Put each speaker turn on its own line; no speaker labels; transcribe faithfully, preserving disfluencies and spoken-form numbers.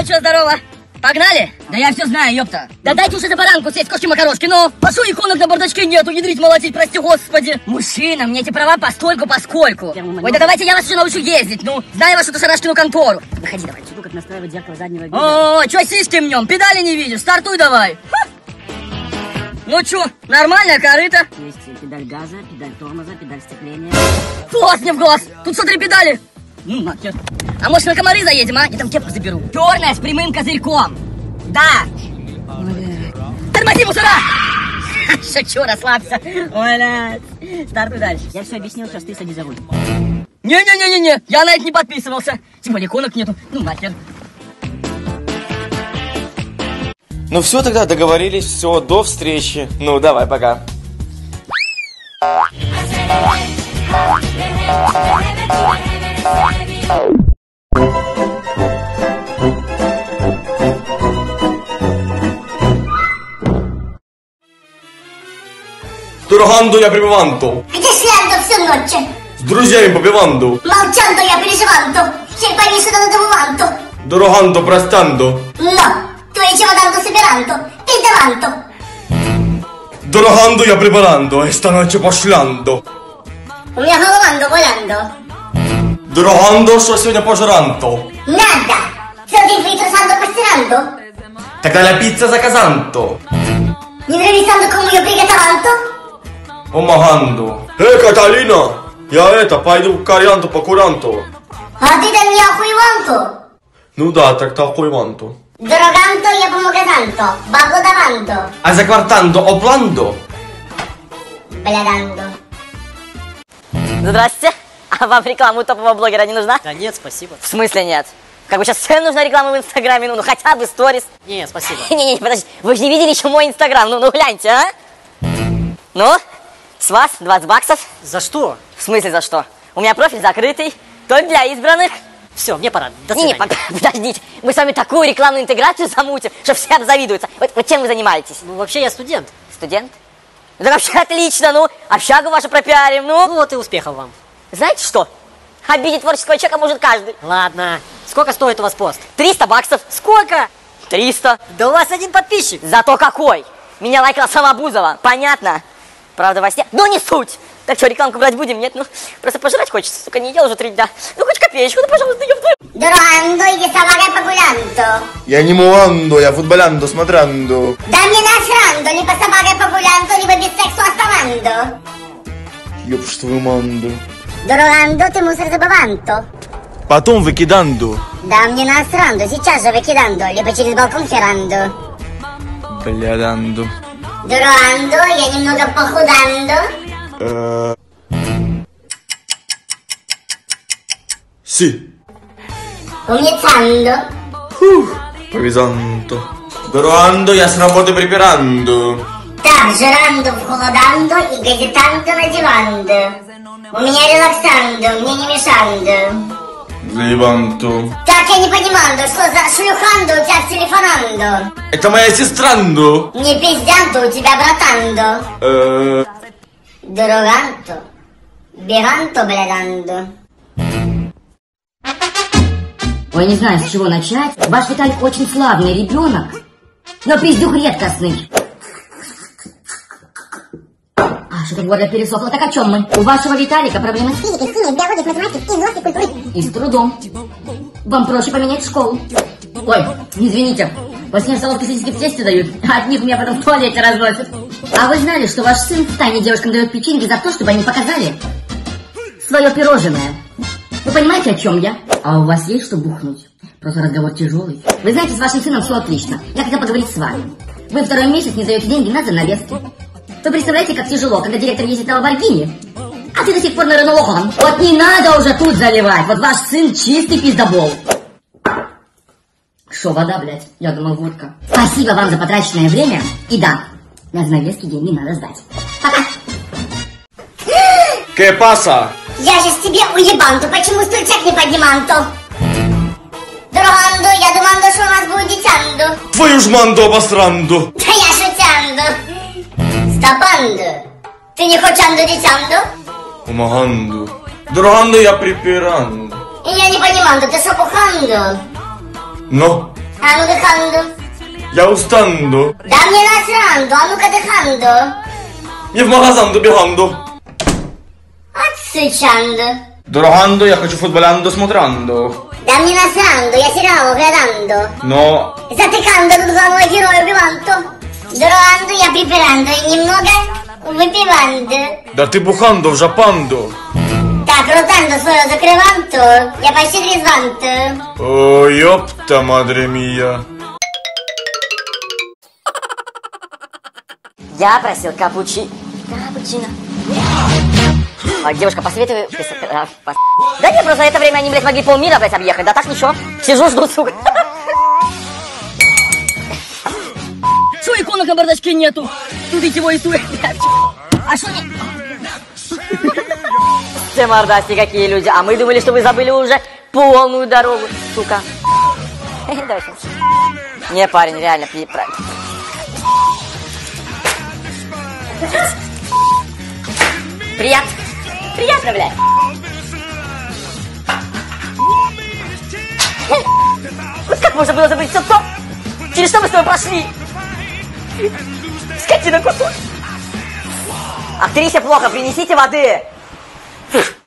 что, здорово. Погнали? Да я все знаю, ёпта. Да дайте уже за баранку сесть, кошки-макарошки, ну. Пошел иконок на бардачке нету, ядрить, молотить, прости господи. Мужчина, мне эти права постольку поскольку. Ой, да давайте я вас уже научу ездить, ну. Знаю вашу Шарашкину контору. Выходи давай. Чуду, как настраивать зеркало заднего вида. О, чё сиськи мнем, педали не видишь, стартуй давай. Ха! Ну чё, нормальная корыта?
Есть педаль газа, педаль тормоза, педаль сцепления.
Класс мне в глаз, тут смотри педали. Ну, нахер. А может на комары заедем, а? Я там кепку заберу. Черная с прямым козырьком. Да. Тормози, мусора! Шучу, расслабься. Ой, блядь. Стартуй дальше.
Я все объяснил, сейчас ты садись за руль.
Не-не-не-не-не, я на это не подписывался. Тем более иконок нету. Ну, нахер.
Ну все, тогда договорились, все, до встречи. Ну, давай, пока.
Дорогando я прибыванто.
Где шлянду всю ночь?
С друзьями попиванду.
Молчанду я переживанду. Чей повешена на добыванду.
Дорогando простando.
Но, твои чемоданду собиранду. Пиздаванду.
Дорогando я прибарando, esta noche пошлянду.
У меня голованду волянду.
Дорогando, что сегодня пожранто.
Надо. Целый день притрусанду постиранду.
Тогда la pizza заказанто.
Не нравится, кому ее приготованду.
Помогando. Эй, Каталина, я это, пойду к Карьянту по куранту.
А ты там не охуеванду.
Ну да, так-то охуеванту.
Дороганто я помогазанто. Бабло даванду.
А за квартандо опландо?
Бляданду.
Здравствуйте. А вам реклама топового блогера не нужна?
Да нет, спасибо.
В смысле нет? Как бы сейчас всем нужна реклама в Инстаграме, ну, ну хотя бы сторис.
Не, спасибо.
Не-не-не, подожди, вы же не видели еще мой Инстаграм, ну, ну гляньте, а? Ну, с вас двадцать баксов.
За что?
В смысле за что? У меня профиль закрытый, только для избранных.
Все, мне пора. До
Не-не,
свидания.
подождите, мы с вами такую рекламную интеграцию замутим, что все обзавидуются. Вот, вот чем вы занимаетесь?
Ну, вообще я студент.
Студент? Да вообще отлично, ну, общагу вашу пропиарим, ну.
Ну вот и успехов вам.
Знаете что? Обидеть творческого человека может каждый.
Ладно. Сколько стоит у вас пост?
триста баксов.
Сколько?
триста.
Да у вас один подписчик.
Зато какой? Меня лайкала сама Бузова. Понятно? Правда, во сне. Но не суть. Так что, рекламку брать будем? Нет? Ну, просто пожрать хочется. Сука, не ел уже три дня. Ну, хоть копеечку, ну, пожалуйста, ёпта.
Дорогando, иди самарай погулянду.
Я не муанду, я футболянду, смотрянду.
Да мне насранду, либо самарай погулянду, либо без сексу оставанду.
Ёпш твою манду.
Дорогando, ты мусор забыванду.
Потом выкиданду.
Да мне насранду, сейчас же выкиданду, либо через балкон херанду.
Бляданду.
Дорогando, я немного похуданду.
Э,
Си.
Умницанду.
повизанто.
Дорогando я с работы припиранду.
Так, жиранду, вхолоданду и газетанду надеванду. У меня релаксанду, мне не мешанду.
Заебанту.
Так, я не понимаю, что за шлюханду у тебя в телефонанду?
Это моя сестранду.
Не пиздянду, у тебя братанду.
Э,
Дороганту. Беганту, бледанду.
Ой, не знаю, с чего начать. Ваш Виталик очень славный ребенок, но пиздюк редкостный. А, что-то горло пересохло. Так о чем мы? У вашего Виталика проблемы с
Физикой, химией, биологией, математикой, философией, культурой.
и с трудом. Вам проще поменять школу. Ой, извините, после них солодки сосиски в тесте дают, а от них меня потом в туалете разносят. А вы знали, что ваш сын в тайне девушкам дает печеньки за то, чтобы они показали свое пирожное? Вы понимаете, о чем я? А у вас есть что бухнуть? Просто разговор тяжелый. Вы знаете, с вашим сыном все отлично. Я хотела поговорить с вами. Вы второй месяц не даете деньги на занавески. Вы представляете, как тяжело, когда директор ездит на Ламборгини, а ты до сих пор на Рено Лохан. Вот не надо уже тут заливать. Вот ваш сын чистый пиздобол. Шо, вода, блядь? Я думал, водка. Спасибо вам за потраченное время. И да, на занавески деньги надо сдать. Пока.
¿Qué pasa?
Я же тебе уебанту, почему стульчак не подниманту? Дорогando, я думаю, что у нас будет дитянду.
Твою ж манду обостранду.
Да я шутянду. Стопанду. Ты не хочанду дитянду?
Помоганду. Дорогando я припиранду.
И я не понимаю, ты что пуханду?
Но,
А ну дыханду.
Я устанду.
Да мне насранду, а ну-ка дыханду.
Не в магазин добеганду.
Отсычанду.
Дороганду, я хочу футболянду, смотранду.
Да мне насранду, я сериал глядando.
Но...
Затыканду тут главного героя убиванду. Дороганду, я приперанду и немного выпиванду.
Да ты буханду в жапанду.
Так, ротанду свою закрыванту, я почти трезванту.
О, ёпта, мадре мия.
Я просил капучи... Капучино. А, девушка, посоветую... А, пос... Да нет, просто за это время они, блядь, могли полмира, блядь, объехать. Да так ничего. Сижу, жду, сука. Что иконок на бардачке нету? Тут и его и тует, блядь. А что не... Все мордасти какие люди. А мы думали, что вы забыли уже полную дорогу, сука. Не, парень, реально, правильно. Приятно. Приятно, блядь. Вот как можно было забыть все то, через что мы с тобой прошли? Скотина кусок. Актрисе плохо, принесите воды.